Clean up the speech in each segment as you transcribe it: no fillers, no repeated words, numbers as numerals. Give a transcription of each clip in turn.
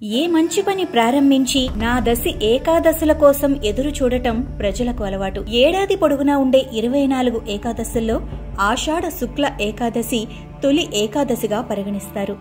ఏ మంచి పని ప్రారంభించి నా దశి ఏకాదశుల కోసం ఎదురు చూడటం ప్రజలకు అలవాటు. ఏడాది పొడుగునా ఉండే 24 ఏకాదశుల్లో ఆషాఢ శుక్ల ఏకాదశి తొలి ఏకాదశిగా పరిగణిస్తారు.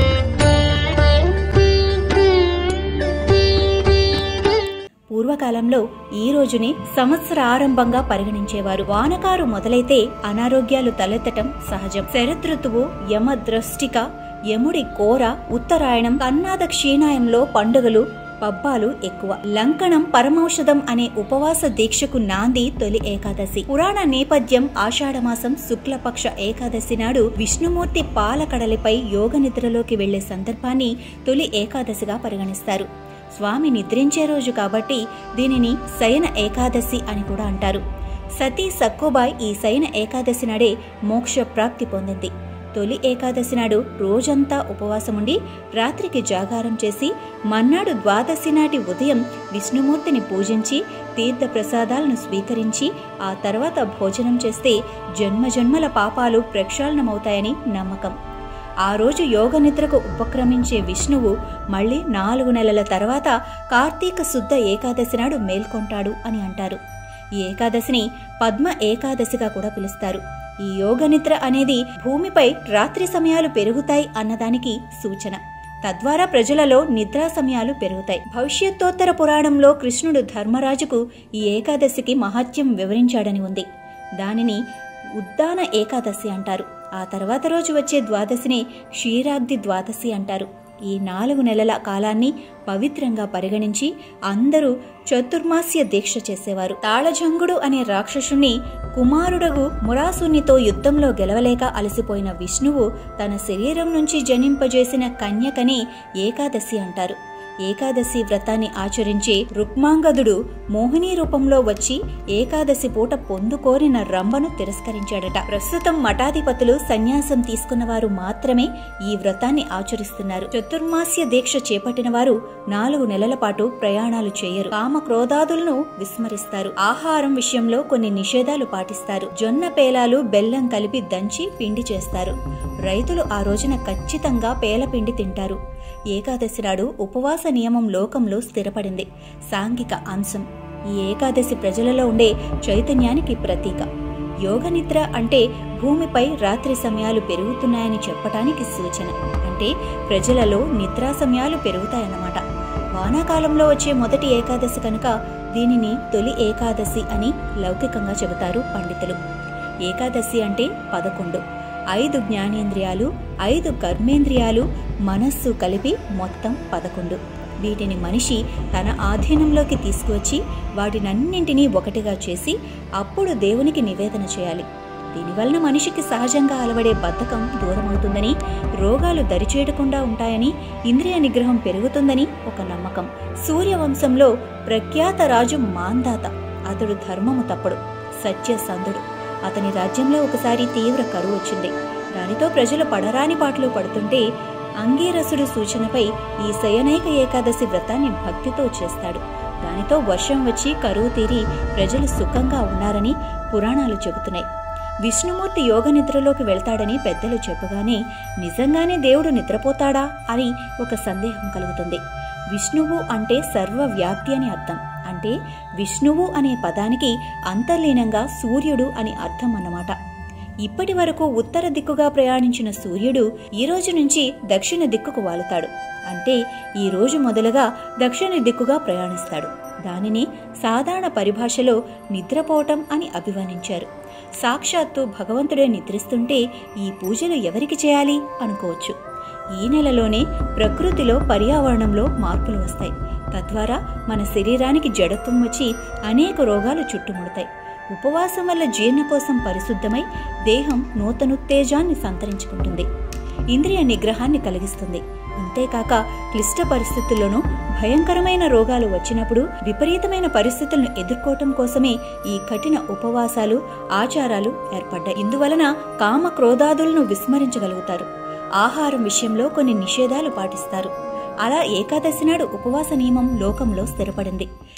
పూర్వకాలంలో ఈ రోజుని సంవత్సరారంభంగా పరిగణించేవారు. వానకారు మొదలైతే అనారోగ్యాలు తలెత్తటం సహజం. శరదృతువు, యమద్రష్టిక, యముడి కోర, ఉత్తరాయణం, కన్నాద క్షీణాయంలో పండుగలు పబ్బాలు ఎక్కువ. లంకణం పరమౌషధం అనే ఉపవాస దీక్షకు నాంది తొలి ఏకాదశి. పురాణ నేపథ్యం ఆషాఢమాసం శుక్లపక్ష ఏకాదశి నాడు విష్ణుమూర్తి పాలకడలిపై యోగ నిద్రలోకి వెళ్లే సందర్భాన్ని తొలి ఏకాదశిగా పరిగణిస్తారు. స్వామి నిద్రించే రోజు కాబట్టి దీనిని శయన ఏకాదశి అని కూడా అంటారు. సతీ సక్కుబాయ్ ఈ శయన ఏకాదశి నాడే మోక్ష ప్రాప్తి పొందింది. తొలి ఏకాదశి నాడు రోజంతా ఉపవాసముండి రాత్రికి జాగారం చేసి మర్నాడు ద్వాదశి నాటి ఉదయం విష్ణుమూర్తిని పూజించి తీర్థ ప్రసాదాలను స్వీకరించి ఆ తర్వాత భోజనం చేస్తే జన్మజన్మల పాపాలు ప్రక్షాళనమవుతాయని నమ్మకం. ఆ రోజు యోగ నిద్రకు ఉపక్రమించే విష్ణువు మళ్లీ 4 నెలల తర్వాత కార్తీక శుద్ధ ఏకాదశి నాడు మేల్కొంటాడు అని అంటారు. ఈ ఏకాదశిని పద్మ ఏకాదశిగా కూడా పిలుస్తారు. ఈ యోగ నిద్ర అనేది భూమిపై రాత్రి సమయాలు పెరుగుతాయి అన్నదానికి సూచన. తద్వారా ప్రజలలో నిద్రా సమయాలు పెరుగుతాయి. భవిష్యత్తోత్తర పురాణంలో కృష్ణుడు ధర్మరాజుకు ఈ ఏకాదశికి మహత్యం వివరించాడని ఉంది. దానిని ఉద్దాన ఏకాదశి అంటారు. ఆ తర్వాత రోజు వచ్చే ద్వాదశిని క్షీరాబ్ది ద్వాదశి అంటారు. ఈ 4 నెలల కాలాన్ని పవిత్రంగా పరిగణించి అందరూ చతుర్మాస్య దీక్ష చేసేవారు. తాళజంగుడు అనే రాక్షసుని కుమారుడగు మురాసునితో యుద్ధంలో గెలవలేక అలసిపోయిన విష్ణువు తన శరీరం నుంచి జనింపజేసిన కన్యకని ఏకాదశి అంటారు. ఏకాదశి వ్రతాన్ని ఆచరించే రుక్మాంగదుడు మోహిని రూపంలో వచ్చి ఏకాదశి పూట పొందుకోరిన రంభను తిరస్కరించాడట. ప్రస్తుతం మఠాధిపతులు సన్యాసం తీసుకున్నవారు మాత్రమే ఈ వ్రతాన్ని ఆచరిస్తున్నారు. చతుర్మాస్య దీక్ష చేపట్టిన వారు 4 నెలల పాటు ప్రయాణాలు చేయరు. కామ క్రోధాదులను విస్మరిస్తారు. ఆహారం విషయంలో కొన్ని నిషేధాలు పాటిస్తారు. జొన్న పేలాలు బెల్లం కలిపి దంచి పిండి చేస్తారు. రైతులు ఆ రోజున ఖచ్చితంగా పేలపిండి తింటారు. ఏకాదశి నాడు ఉపవాస నియమం లోకంలో స్థిరపడింది. సాంఘిక అంశం. ఈ ఏకాదశి ప్రజలలో ఉండే చైతన్యానికి ప్రతీక. యోగ నిద్ర అంటే భూమిపై రాత్రి సమయాలు పెరుగుతున్నాయని చెప్పటానికి సూచన. అంటే ప్రజలలో నిద్రా సమయాలు పెరుగుతాయన్నమాట. వానాకాలంలో వచ్చే మొదటి ఏకాదశి కనుక దీనిని తొలి ఏకాదశి అని లౌకికంగా చెబుతారు పండితులు. ఏకాదశి అంటే 11. 5 జ్ఞానేంద్రియాలు, 5 కర్మేంద్రియాలు, మనస్సు కలిపి మొత్తం 11. వీటిని మనిషి తన ఆధీనంలోకి తీసుకువచ్చి వాటినన్నింటినీ ఒకటిగా చేసి అప్పుడు దేవునికి నివేదన చేయాలి. దీనివలన మనిషికి సహజంగా అలవడే బద్ధకం దూరమవుతుందని, రోగాలు దరిచేయకుండా ఉంటాయని, ఇంద్రియ నిగ్రహం పెరుగుతుందని ఒక నమ్మకం. సూర్యవంశంలో ప్రఖ్యాత రాజు మాంధాత. అతడు ధర్మము తప్పడు, సత్యసంధుడు. అతని రాజ్యంలో ఒకసారి తీవ్ర కరువు వచ్చింది. దానితో ప్రజలు పడరాని పాటలు పడుతుంటే అంగీరసుడి సూచనపై ఈ శయనైక ఏకాదశి వ్రతాన్ని భక్తితో చేస్తాడు. దానితో వర్షం వచ్చి కరువు తీరి ప్రజలు సుఖంగా ఉన్నారని పురాణాలు చెబుతున్నాయి. విష్ణుమూర్తి యోగ నిద్రలోకి వెళ్తాడని పెద్దలు చెప్పగానే నిజంగానే దేవుడు నిద్రపోతాడా అని ఒక సందేహం కలుగుతుంది. విష్ణువు అంటే సర్వవ్యాప్తి అని అర్థం. అంటే విష్ణువు అనే పదానికి అంతర్లీనంగా సూర్యుడు అని అర్థం అన్నమాట. ఇప్పటి వరకు ఉత్తర దిక్కుగా ప్రయాణించిన సూర్యుడు ఈ రోజు నుంచి దక్షిణ దిక్కుకు వాలుతాడు. అంటే ఈ రోజు మొదలుగా దక్షిణ దిక్కుగా ప్రయాణిస్తాడు. దానిని సాధారణ పరిభాషలో నిద్రపోవటం అని అభివర్ణించారు. సాక్షాత్తు భగవంతుడే నిద్రిస్తుంటే ఈ పూజలు ఎవరికి చేయాలి అనుకోవచ్చు. ఈ నెలలోనే ప్రకృతిలో పర్యావరణంలో మార్పులు వస్తాయి. తద్వారా మన శరీరానికి జడత్వం వచ్చి అనేక రోగాలు చుట్టుముడతాయి. ఉపవాసం వల్ల జీర్ణకోశం పరిశుద్ధమై దేహం నూతనుత్తేజాన్ని సంతరించుకుంటుంది. ఇంద్రియ నిగ్రహాన్ని కలిగిస్తుంది. అంతేకాక క్లిష్ట పరిస్థితుల్లోనూ భయంకరమైన రోగాలు వచ్చినప్పుడు విపరీతమైన పరిస్థితులను ఎదుర్కోవటం కోసమే ఈ కఠిన ఉపవాసాలు, ఆచారాలు ఏర్పడ్డాయి. ఇందువలన కామ క్రోధాదులను విస్మరించగలుగుతారు. ఆహారం విషయంలో కొన్ని నిషేధాలు పాటిస్తారు. అలా ఏకాదశి నాడు ఉపవాస నియమం లోకంలో స్థిరపడింది.